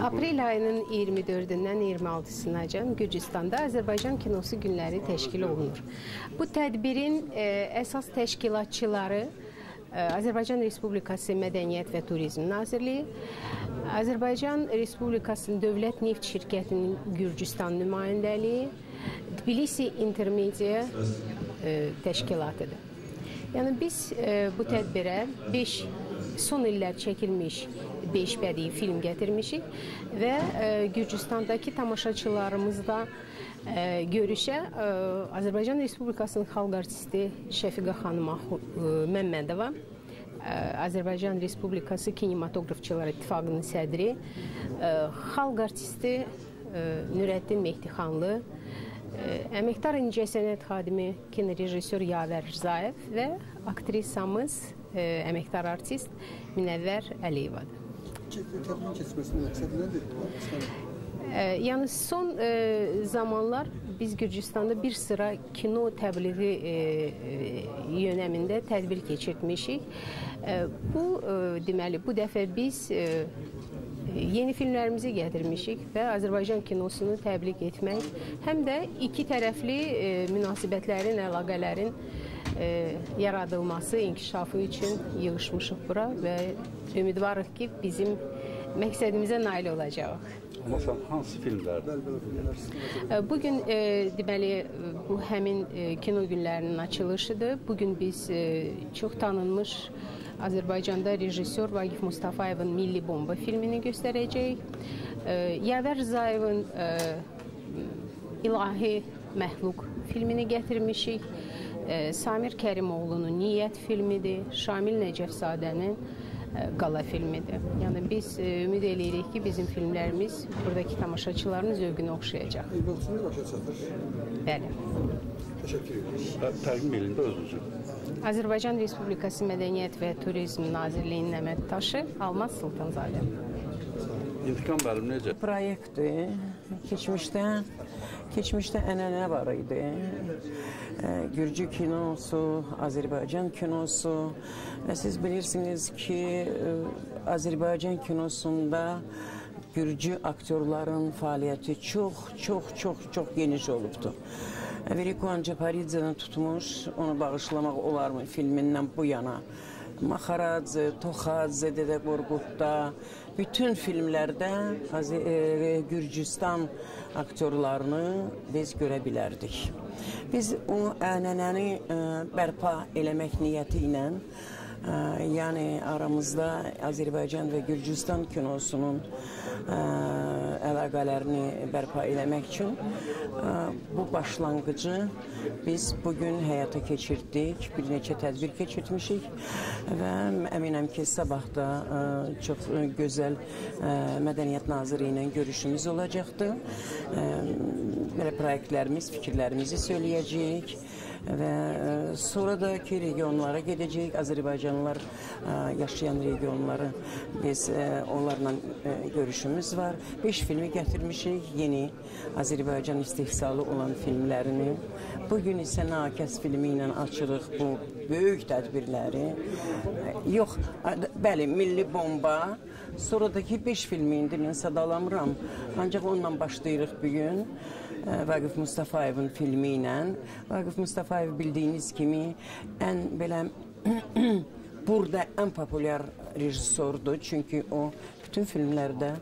Aprel ayının 24-dən 26-sına Gürcüstanda Azərbaycan Kinosu Günləri təşkil olunur. Bu tədbirin əsas təşkilatçıları Azərbaycan Respublikası Mədəniyyət və Turizm Nazirliyi, Azərbaycan Respublikasının Dövlət Neft Şirkətinin Gürcüstan nümayəndəliyi, Tbilisi Intermedia təşkilatıdır. Yəni biz bu tədbirə son illər çəkilmiş 5 bədii film gətirmişik və Gürcüstandakı tamaşaçılarımızla görüşə Azərbaycan Respublikasının xalq artisti Şəfiqə xanım Məmmədova, Azərbaycan Respublikası Kinematografçılar İttifaqının sədri, xalq artisti Nürəddin Mehdixanlı, əməkdar incəsənət xadimi kinorejissor Yavər Rzayev və aktrisamız əməkdar artist Minəvvər Əliyevadır. Tədbirin keçməsinin məqsədi nədir? Yəni son zamanlar biz Gürcüstanda bir sıra kino təbliği yönəmində tədbir keçirtmişik. Deməli, bu dəfə biz yeni filmlərimizi gətirmişik və Azərbaycan kinosunu təbliğ etmək, həm də iki tərəfli münasibətlərin, əlaqələrin yaradılması, inkişafı üçün yığışmışıq bura və ümidvarıq ki, bizim məqsədimizə nail olacaq. Məsələn, hansı filmlərdir? Bugün, deməli, bu həmin kino günlərinin açılışıdır. Bugün biz çox tanınmış Azərbaycanda rejissor Vaqif Mustafayevin Milli Bomba filmini göstərəcəyik. Yavər Rzaevin İlahi Məxluq filmini gətirmişik. Samir Kərimoğlu'nun Niyyət filmidir. Şamil Nəcəfzadənin Qala filmidir. Yəni biz ümid edirik ki, bizim filmlərimiz buradakı tamaşaçıların zövqünü oxşayacaq. Eyvalçında başa çatır. Bəli. Təşəkkür edirik. Təqdim elində özünüzü. Azərbaycan Respublikası Mədəniyyət və Turizm Nazirliyinin əməkdaşı Almaz Sultanzadə. İntiqam müəllim necə? Proyektdir. Keçmişdə ənənə var idi. Gürcü kinosu, Azərbaycan kinosu və siz bilirsiniz ki, Azərbaycan kinosunda Gürcü aktyorların fəaliyyəti çox geniş olubdur. Veriko Ancaparidze'dən tutmuş, onu bağışlamaq olarmı filmindən bu yana. Maxaradze, Toxadze, Dədə Qorqudda, bütün filmlərdə Gürcüstan aktyorlarını biz görə bilərdik. Biz o ənənəni bərpa eləmək niyyəti ilə, yəni aramızda Azərbaycan və Gürcüstan kinosunun əlaqələrini bərpa eləmək üçün bu başlanğıcı biz bugün həyata keçirdik, bir neçə tədbir keçirtmişik və əminəm ki, sabah da çox gözəl Mədəniyyət Naziri ilə görüşümüz olacaqdır. Belə proyektlərimiz, fikirlərimizi söyləyəcəyik və sonra da ki, regionlara gedəcəyik. Azərbaycanlılar yaşayan regionları biz onlarla görüşümüz var. 5 filmi gətirmişik, yeni Azərbaycan istehsalı olan filmlərini. Bugün isə Nakəs filmi ilə açırıq bu böyük tədbirləri. Yox, bəli, Milli Bomba, sonradakı 5 filmi indi mən sadalamıram, ancaq onunla başlayırıq bugün. Vaqif Mustafayevin filmi ilə. Vaqif Mustafayev bildiyiniz kimi burada ən populyar rejissordur. Çünki o bütün filmlərdə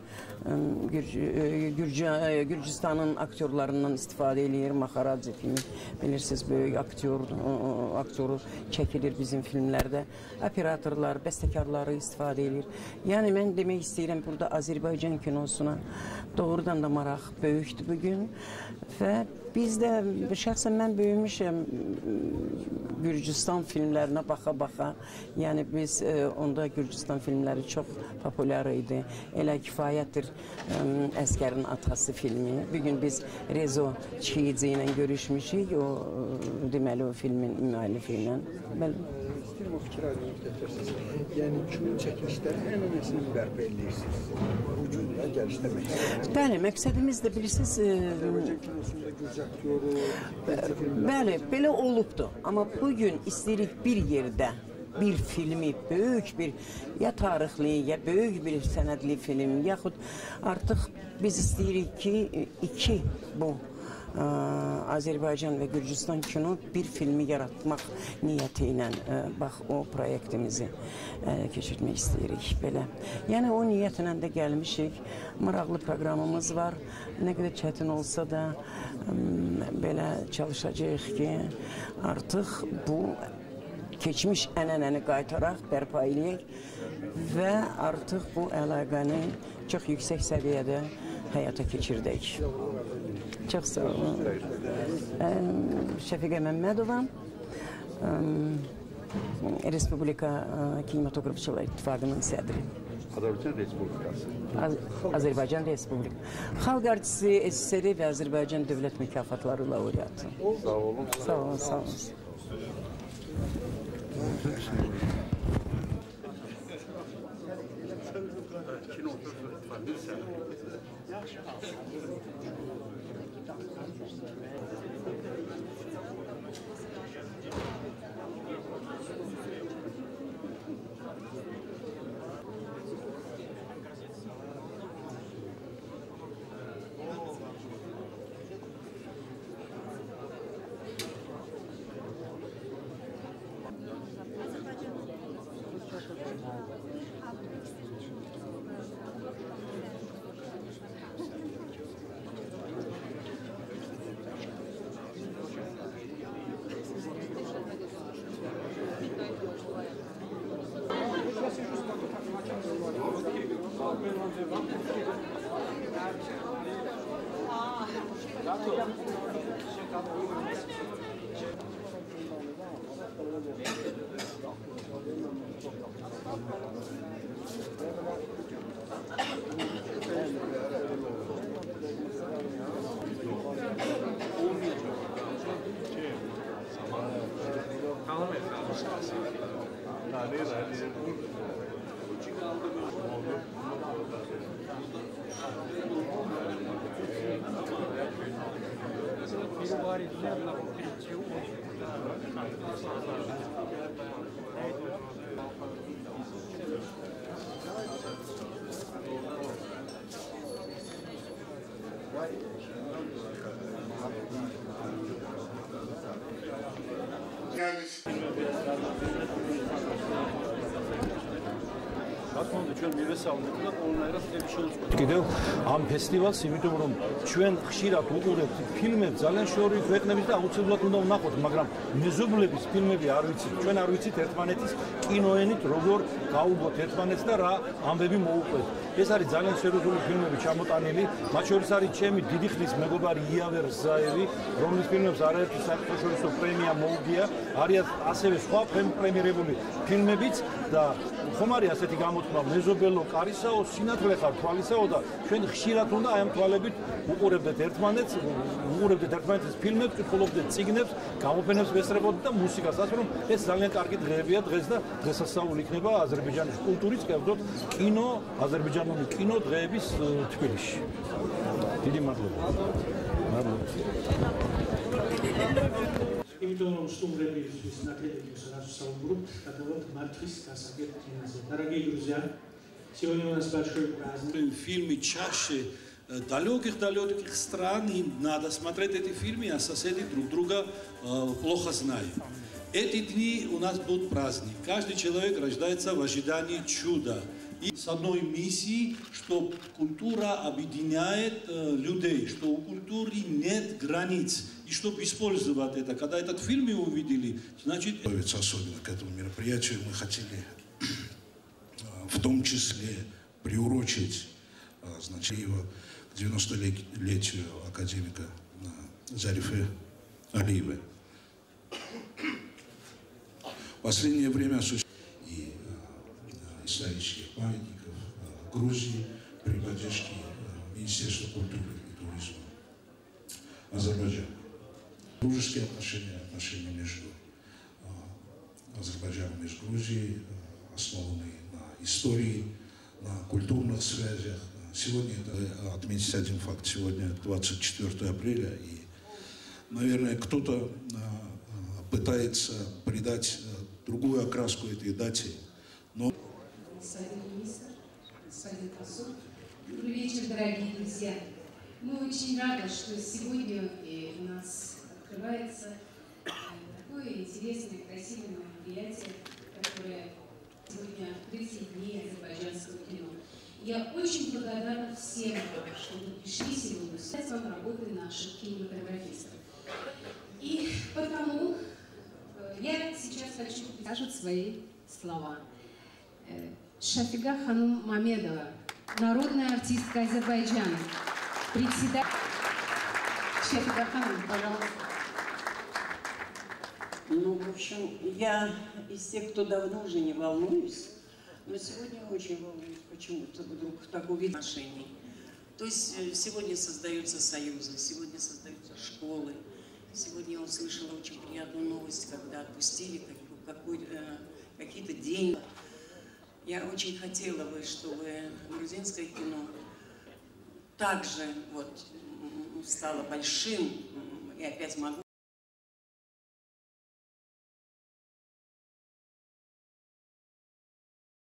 Gürcüstanın aktyorlarından istifadə edir. Maxaradze filmi, bilirsiniz, böyük aktyoru çəkilir bizim filmlərdə. Operatorlar, bəstəkarları istifadə edir. Yəni, mən demək istəyirəm, burada Azərbaycan kinosuna doğrudan da maraq böyükdür bugün və biz də, şəxsən mən böyümüşəm Gürcüstan filmlərinə baxa-baxa. Yəni, biz onda Gürcüstan filmləri çox populyar idi. Elə kifayətdir Əskərin Atası filmi. Bugün biz Rezo Çiyici ilə görüşmüşük, deməli, o filmin müəllifi ilə. İstəyirəm o fikir aydınlıq gətirsiniz. Yəni, kimin çəkilişləri ənənəsini bərpa edirsiniz? Bugün də gəlişləmək. Bəli, məqsədimiz də bilirsiniz... Azərbaycan kinosunda Gürcü aktyoru... Bəli, belə olubdur. Amma bugün istəyirik bir yerdə bir filmi, böyük bir ya tarixli, ya böyük bir sənədli film, yaxud artıq biz istəyirik ki, iki bu Azərbaycan və Gürcüstan kino bir filmi yaratmaq niyyəti ilə bax o proyektimizi keçirmək istəyirik belə. Yəni o niyyətlə də gəlmişik. Maraqlı proqramımız var. Nə qədər çətin olsa da belə çalışacağıq ki, artıq bu keçmiş ənənəni qaytaraq, bərpa eləyək və artıq bu əlaqəni çox yüksək səviyyədə həyata keçirdək. Çox sağ olun. Şəfiqə Məmmədova, Respublika Kinematografçılar İttifaqının sədri. Azərbaycan Respublikası. Azərbaycan Respublikası. Xalq artisti SSR və Azərbaycan Dövlət Mükafatları laureatı. Sağ olun. Sağ olun, sağ olun. კიდევ ამ ფესტივალს, იმიტომ რომ ჩვენ ხშირად უყურებთ ფილმებს ძალიან შორეული ქვეყნების და აუცილებლად უნდა ვნახოთ, მაგრამ მეზობლების ფილმები არ ვიცით. ჩვენ არ ვიცით ერთმანეთის კინოენით როგორ გაუბოთ ერთმანეთს და რა ამბები მოუყვეთ. ეს არის ძალიან სერიოზული ფილმები ჩამოტანილი, მათ შორის არის ჩემი დიდი ხნის მეგობარი იავე რზაევი, რომლის ფილმებს არაერთი საერთაშორისო პრემია მოუგია, არის ასევე სხვა პრემიერებული ფილმებიც და ხომ არის ასეთი გამოთქმა მეზობელო კარისაო, სინათლე ხარ თვალისაო და ჩვენ ხშირად უნდა აი ამ თვალებით უყურებდეთ ერთმანეთს, უყურებდეთ ერთმანეთის ფილმებს, კითხულობდეთ წიგნებს, გამოფენებს ვესწრებოდეთ და მუსიკას, ასე რომ ეს ძალიან კარგი დღეებია დღეს და დღესასწაული იქნება აზერბაიჯანის კულტურის, კერძოდ კინო, აზერბაიჯანული კინო დღეების თბილისში. დიდი მადლობა. მადლობა. იმიტომ რომ სტუმრების ნაკლებიც раз საუბრობთ, გადავთ მართვის გასაგებ თემაზე. Дорогие друзья, сегодня у нас большой праздник. В фильме чаще далеких стран, и надо смотреть эти фильмы, а соседи друг друга плохо знают. Эти дни у нас будут праздник. Каждый человек рождается в ожидании чуда. И с одной миссией, что культура объединяет людей, что у культуры нет границ. И чтобы использовать это, когда этот фильм мы увидели, значит... Особенно к этому мероприятию мы хотели в том числе приурочить значит, его к 90-летию академика Зарифы Алиевой. В последнее время и исторических памятников Грузии при поддержке Министерства культуры и туризма Азербайджана. Дружеские отношения между Азербайджаном и Грузией, основанные на истории, на культурных связях. Сегодня это отметить один факт. Сегодня 24 апреля, и, наверное, кто-то пытается придать другую окраску этой дате. Но... Господин министр, господин посол, добрый вечер, дорогие друзья. Мы очень рады, что сегодня у нас открывается такое интересное, красивое мероприятие, которое сегодня открытие Дней азербайджанского кино. Я очень благодарна всем вам, что вы пришли сегодня, сказать вам работы наших кинематографистов. И потому я сейчас хочу сказать свои слова. Шафига Ханум Мамедова, народная артистка Азербайджана, председатель. Шафига Ханум, пожалуйста. Ну, в общем, я из тех, кто давно уже не волнуюсь, но сегодня очень волнуюсь, почему-то вдруг так увидеть отношений. То есть сегодня создаются союзы, сегодня создаются школы. Сегодня я услышала очень приятную новость, когда отпустили какие-то деньги. Я очень хотела бы, чтобы грузинское кино также вот стало большим, и опять могу